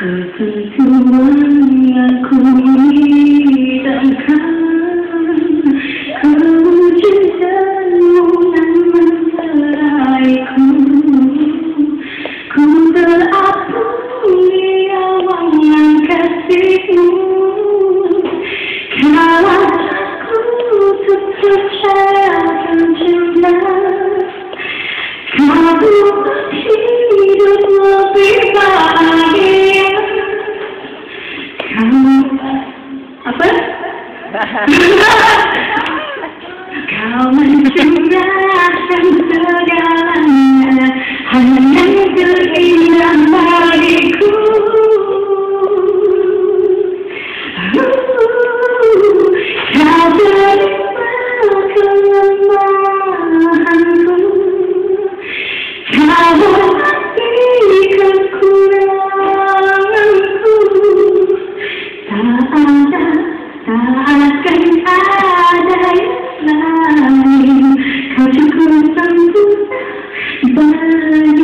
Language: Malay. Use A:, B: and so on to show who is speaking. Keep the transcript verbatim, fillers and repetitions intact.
A: Ketentuan yang ku idamkan, kewujudanmu yang menceraiku. Ku terapung di awangan kasihmu, kalau aku tetap percayakan cinta. Kau buat hidup lebih bahagia. Kau apa? Kau mencurahkan segalanya, hanya terindah bagiku. Kau terima kelemahanku, kau mengerti kekuranganku. Tak ada, tak akan ada yang lain. Kau cukup sempurna bagi